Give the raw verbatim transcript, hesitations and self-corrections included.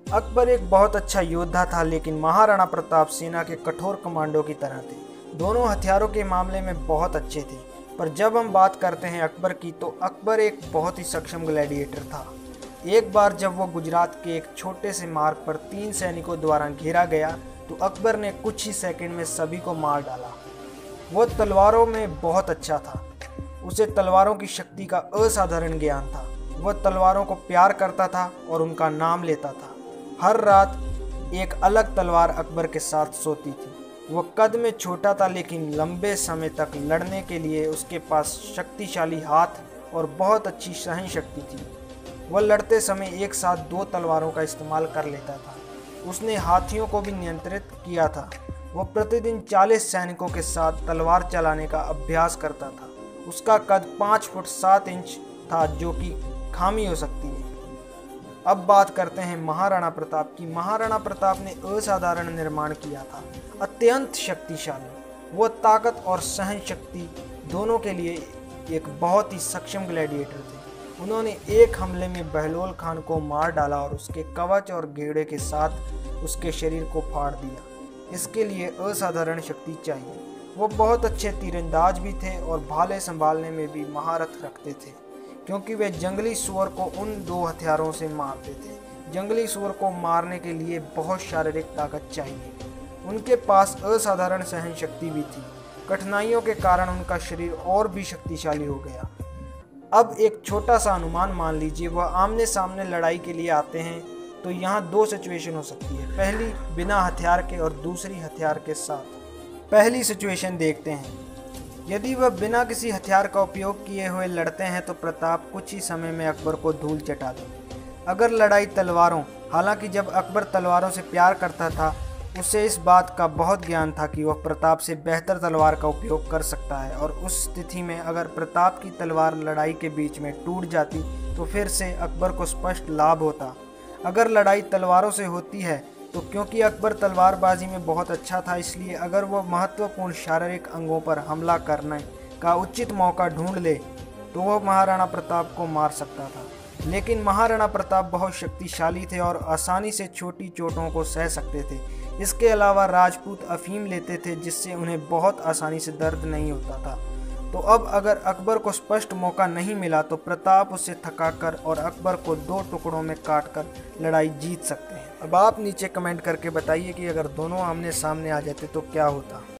अकबर एक बहुत अच्छा योद्धा था, लेकिन महाराणा प्रताप सेना के कठोर कमांडो की तरह थे। दोनों हथियारों के मामले में बहुत अच्छे थे, पर जब हम बात करते हैं अकबर की, तो अकबर एक बहुत ही सक्षम ग्लैडिएटर था। एक बार जब वो गुजरात के एक छोटे से मार्ग पर तीन सैनिकों द्वारा घेरा गया, तो अकबर ने कुछ ही सेकंड में सभी को मार डाला। वो तलवारों में बहुत अच्छा था, उसे तलवारों की शक्ति का असाधारण ज्ञान था। वह तलवारों को प्यार करता था और उनका नाम लेता था। हर रात एक अलग तलवार अकबर के साथ सोती थी। वह कद में छोटा था, लेकिन लंबे समय तक लड़ने के लिए उसके पास शक्तिशाली हाथ और बहुत अच्छी सहन शक्ति थी। वह लड़ते समय एक साथ दो तलवारों का इस्तेमाल कर लेता था। उसने हाथियों को भी नियंत्रित किया था। वह प्रतिदिन चालीस सैनिकों के साथ तलवार चलाने का अभ्यास करता था। उसका कद पाँच फुट सात इंच था, जो कि खामी हो सकती है। अब बात करते हैं महाराणा प्रताप की। महाराणा प्रताप ने असाधारण निर्माण किया था, अत्यंत शक्तिशाली। वो ताकत और सहन शक्ति दोनों के लिए एक बहुत ही सक्षम ग्लैडिएटर थे। उन्होंने एक हमले में बहलोल खान को मार डाला और उसके कवच और घेरे के साथ उसके शरीर को फाड़ दिया। इसके लिए असाधारण शक्ति चाहिए। वो बहुत अच्छे तीरंदाज भी थे और भाले संभालने में भी महारत रखते थे, क्योंकि वे जंगली सुअर को उन दो हथियारों से मारते थे। जंगली सुअर को मारने के लिए बहुत शारीरिक ताकत चाहिए। उनके पास असाधारण सहन शक्ति भी थी। कठिनाइयों के कारण उनका शरीर और भी शक्तिशाली हो गया। अब एक छोटा सा अनुमान मान लीजिए, वह आमने सामने लड़ाई के लिए आते हैं, तो यहाँ दो सिचुएशन हो सकती है। पहली बिना हथियार के और दूसरी हथियार के साथ। पहली सिचुएशन देखते हैं। यदि वह बिना किसी हथियार का उपयोग किए हुए लड़ते हैं, तो प्रताप कुछ ही समय में अकबर को धूल चटा देंगे। अगर लड़ाई तलवारों, हालांकि जब अकबर तलवारों से प्यार करता था, उसे इस बात का बहुत ज्ञान था कि वह प्रताप से बेहतर तलवार का उपयोग कर सकता है, और उस स्थिति में अगर प्रताप की तलवार लड़ाई के बीच में टूट जाती, तो फिर से अकबर को स्पष्ट लाभ होता। अगर लड़ाई तलवारों से होती है, तो क्योंकि अकबर तलवारबाजी में बहुत अच्छा था, इसलिए अगर वह महत्वपूर्ण शारीरिक अंगों पर हमला करने का उचित मौका ढूंढ ले, तो वह महाराणा प्रताप को मार सकता था। लेकिन महाराणा प्रताप बहुत शक्तिशाली थे और आसानी से छोटी चोटों को सह सकते थे। इसके अलावा राजपूत अफीम लेते थे, जिससे उन्हें बहुत आसानी से दर्द नहीं होता था। तो अब अगर अकबर को स्पष्ट मौका नहीं मिला, तो प्रताप उसे थकाकर और अकबर को दो टुकड़ों में काटकर लड़ाई जीत सकते हैं। अब आप नीचे कमेंट करके बताइए कि अगर दोनों आमने सामने आ जाते तो क्या होता।